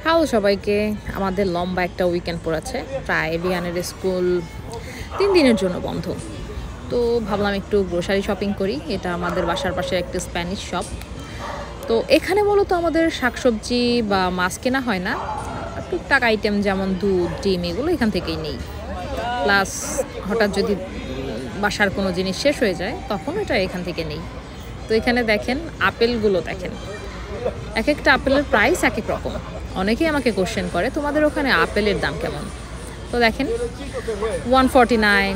Hello সবাইকে। আমাদের লম্বা একটা উইকেন্ড পড়েছে, প্রায় রিয়ানের স্কুল 3 দিনের জন্য বন্ধ। তো ভাবলাম একটু গ্রোসারি শপিং করি। এটা আমাদের বাসার পাশে একটা স্প্যানিশ শপ। তো এখানে মূলত আমাদের শাকসবজি বা মাছ কেনা হয় না, টুকটাক আইটেম যেমন দুধ, ডিম এগুলো এখান থেকেই নেই। প্লাস হঠাৎ যদি বাসার কোনো জিনিস শেষ হয়ে যায় তখন এটা এখান থেকে নেই। তো এখানে দেখেন আপেলগুলো, দেখেন এক একটা আপেলের প্রাইস এক এক রকম। অনেকেই আমাকে কোশ্চেন করে তোমাদের ওখানে আপেলের দাম কেমন। তো দেখেন 149,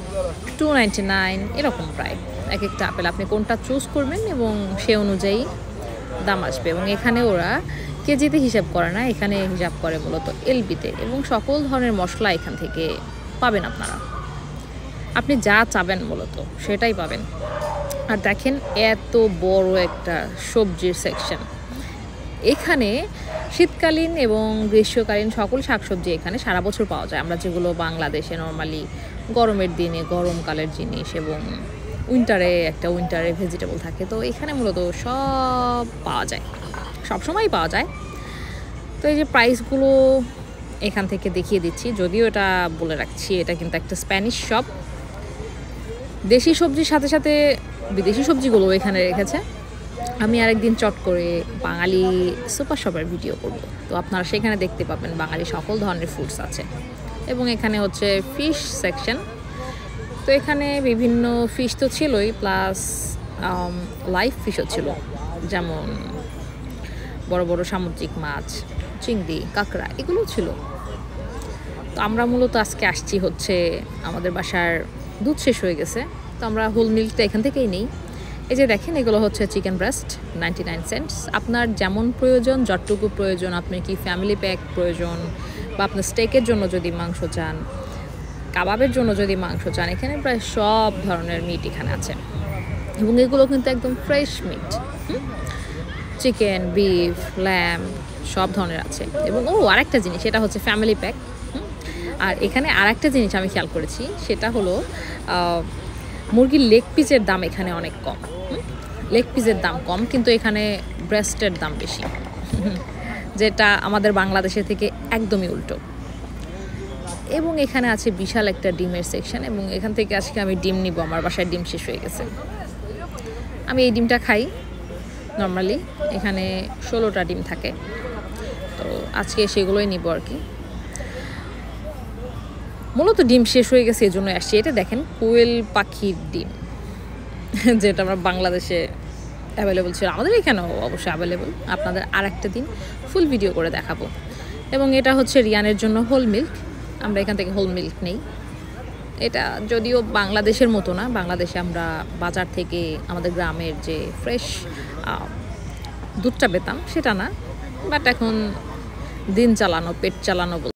299 এরকম প্রায় এক একটা আপেল। আপনি কোনটা চুজ করবেন এবং সে অনুযায়ী দাম আসবে। এবং এখানে ওরা কেজিতে হিসাব করে না, এখানে হিসাব করে মূলত এলবিতে। এবং সকল ধরনের মশলা এখান থেকে পাবেন আপনারা। আপনি যা চাবেন মূলত সেটাই পাবেন। আর দেখেন এত বড় একটা সবজির সেকশন। এখানে শীতকালীন এবং গ্রীষ্মকালীন সকল শাকসবজি এখানে সারা বছর পাওয়া যায়। আমরা যেগুলো বাংলাদেশে নর্মালি গরমের দিনে গরমকালের জিনিস এবং উইন্টারে ভেজিটেবল থাকে, তো এখানে মূলত সব পাওয়া যায়, সবসময়ই পাওয়া যায়। তো এই যে প্রাইসগুলো এখান থেকে দেখিয়ে দিচ্ছি, যদিও এটা বলে রাখছি এটা কিন্তু একটা স্প্যানিশ শপ। দেশি সবজির সাথে সাথে বিদেশি সবজিগুলো এখানে রেখেছে। আমি আরেকদিন চট করে বাঙালি সুপার শপের ভিডিও করব, তো আপনারা সেখানে দেখতে পাবেন বাঙালি সকল ধরনের ফুডস আছে। এবং এখানে হচ্ছে ফিশ সেকশন। তো এখানে বিভিন্ন ফিশ তো ছিলই, প্লাস লাইভ ফিশও ছিল, যেমন বড় বড় সামুদ্রিক মাছ, চিংড়ি, কাঁকড়া এগুলো ছিল। তো আমরা মূলত আজকে আসছি হচ্ছে আমাদের বাসার দুধ শেষ হয়ে গেছে, তো আমরা হোল মিল্কটা এখান থেকেই নিই। এই যে দেখেন এগুলো হচ্ছে চিকেন ব্রেস্ট, 99 সেন্টস। আপনার যেমন প্রয়োজন, যতটুকু প্রয়োজন, আপনি কি ফ্যামিলি প্যাক প্রয়োজন বা আপনার স্টেকের জন্য যদি মাংস চান, কাবাবের জন্য যদি মাংস চান, এখানে প্রায় সব ধরনের মিট এখানে আছে। এবং এগুলো কিন্তু একদম fresh meat, chicken, beef, lamb সব ধরনের আছে। এবং আরেকটা জিনিস, এটা হচ্ছে ফ্যামিলি প্যাক। আর এখানে আরেকটা জিনিস আমি খেয়াল করেছি, সেটা হলো মুরগির লেগ পিসের দাম এখানে অনেক কম। লেগ পিসের দাম কম, কিন্তু এখানে ব্রেস্টের দাম বেশি, যেটা আমাদের বাংলাদেশের থেকে একদমই উল্টো। এবং এখানে আছে বিশাল একটা ডিমের সেকশন, এবং এখান থেকে আজকে আমি ডিম নিব। আমার বাসায় ডিম শেষ হয়ে গেছে। আমি এই ডিমটা খাই নর্মালি, এখানে 16টা ডিম থাকে, তো আজকে সেগুলোই নিব আর কি। মূলত ডিম শেষ হয়ে গেছে এই জন্য আসছি। এটা দেখেন কোয়েল পাখির ডিম, যেটা আমরা বাংলাদেশে অ্যাভেলেবল ছিল, আমাদের এখানেও অবশ্যই অ্যাভেলেবল। আপনাদের আর একটা দিন ফুল ভিডিও করে দেখাবো। এবং এটা হচ্ছে রিয়ানের জন্য হোল মিল্ক, আমরা এখান থেকে হোল মিল্ক নেই। এটা যদিও বাংলাদেশের মতো না, বাংলাদেশে আমরা বাজার থেকে আমাদের গ্রামের যে ফ্রেশ দুধটা পেতাম সেটা না, বাট এখন দিন চালানো, পেট চালানো